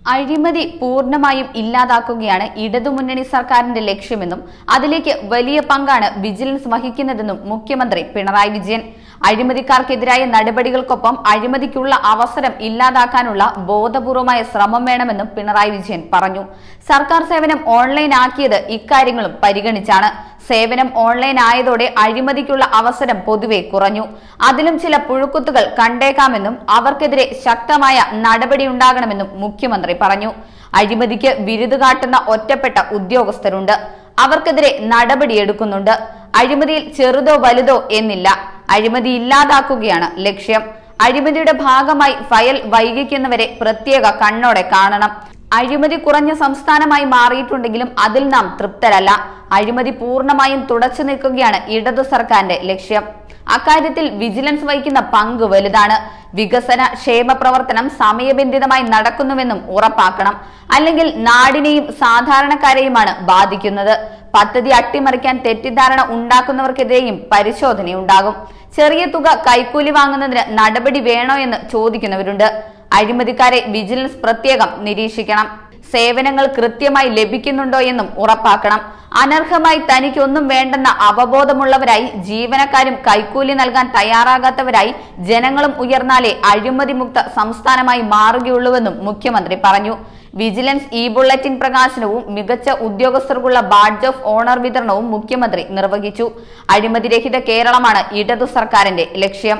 അഴിമതി പൂർണ്ണമായും ഇല്ലാതാക്കുകയാണ് ഇടതുമുന്നണി സർക്കാരിന്റെ ലക്ഷ്യമെന്നും അതിലേക്ക് വലിയ പങ്കാണ് വിജിലൻസ് വഹിക്കുന്നതെന്നും മുഖ്യമന്ത്രി പിണറായി വിജയൻ. അഴിമതിക്കാർക്കെതിരായ നടപടികൾക്കൊപ്പം അഴിമതിക്കുള്ള അവസരം ഇല്ലാതാക്കാനുള്ള ബോധപൂർവമായ ശ്രമം വേണമെന്നും പിണറായി വിജയൻ പറഞ്ഞു. സർക്കാർ സേവനം ഓൺലൈൻ ആക്കിയത് ഇക്കാര്യങ്ങളും പരിഗണിച്ചാണ്. സേവനം ഓൺലൈൻ ആയതോടെ അഴിമതിക്കുള്ള അവസരം പൊതുവെ കുറഞ്ഞു. അതിലും ചില പുഴുക്കുത്തുകൾ കണ്ടേക്കാമെന്നും അവർക്കെതിരെ ശക്തമായ നടപടിയുണ്ടാകണമെന്നും മുഖ്യമന്ത്രി പറഞ്ഞു. അഴിമതിക്ക് വിരുദ് കാട്ടുന്ന ഒറ്റപ്പെട്ട ഉദ്യോഗസ്ഥരുണ്ട്. അവർക്കെതിരെ നടപടിയെടുക്കുന്നുണ്ട്. അഴിമതിയിൽ ചെറുതോ വലുതോ എന്നില്ല. അഴിമതി ഇല്ലാതാക്കുകയാണ് ലക്ഷ്യം. അഴിമതിയുടെ ഭാഗമായി ഫയൽ വൈകിക്കുന്നവരെ പ്രത്യേക കണ്ണോടെ കാണണം. അഴിമതി കുറഞ്ഞ സംസ്ഥാനമായി മാറിയിട്ടുണ്ടെങ്കിലും അതിൽ നാം തൃപ്തരല്ല. അഴിമതി പൂർണ്ണമായും തുടച്ചു നീക്കുകയാണ് ഇടതു സർക്കാരിന്റെ ലക്ഷ്യം. അക്കാര്യത്തിൽ വിജിലൻസ് വഹിക്കുന്ന പങ്ക് വലുതാണ്. വികസന ക്ഷേമ പ്രവർത്തനം സമയബന്ധിതമായി നടക്കുന്നുവെന്നും ഉറപ്പാക്കണം. അല്ലെങ്കിൽ നാടിനെയും സാധാരണക്കാരെയുമാണ് ബാധിക്കുന്നത്. പദ്ധതി അട്ടിമറിക്കാൻ തെറ്റിദ്ധാരണ ഉണ്ടാക്കുന്നവർക്കെതിരെയും പരിശോധനയുണ്ടാകും. ചെറിയ തുക കൈക്കൂലി വാങ്ങുന്നതിന് നടപടി വേണോ എന്ന് ചോദിക്കുന്നവരുണ്ട്. അഴിമതിക്കാരെ വിജിലൻസ് പ്രത്യേകം നിരീക്ഷിക്കണം. സേവനങ്ങൾ കൃത്യമായി ലഭിക്കുന്നുണ്ടോ എന്നും ഉറപ്പാക്കണം. അനർഹമായി തനിക്കൊന്നും വേണ്ടെന്ന അവബോധമുള്ളവരായി ജീവനക്കാരും കൈക്കൂലി നൽകാൻ തയ്യാറാകാത്തവരായി ജനങ്ങളും ഉയർന്നാലേ അഴിമതിമുക്ത സംസ്ഥാനമായി മാറുകയുള്ളൂവെന്നും മുഖ്യമന്ത്രി പറഞ്ഞു. വിജിലൻസ് ഇ ബുള്ളറ്റിൻ പ്രകാശനവും മികച്ച ഉദ്യോഗസ്ഥർക്കുള്ള ബാഡ്ജ് ഓഫ് ഓണർ വിതരണവും മുഖ്യമന്ത്രി നിർവഹിച്ചു. അഴിമതിരഹിത കേരളമാണ് ഇടതു സർക്കാരിന്റെ ലക്ഷ്യം.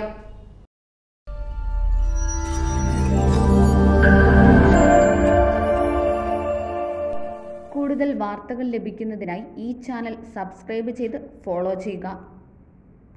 കൂടുതൽ വാർത്തകൾ ലഭിക്കുന്നതിനായി ഈ ചാനൽ സബ്സ്ക്രൈബ് ചെയ്ത് ഫോളോ ചെയ്യുക.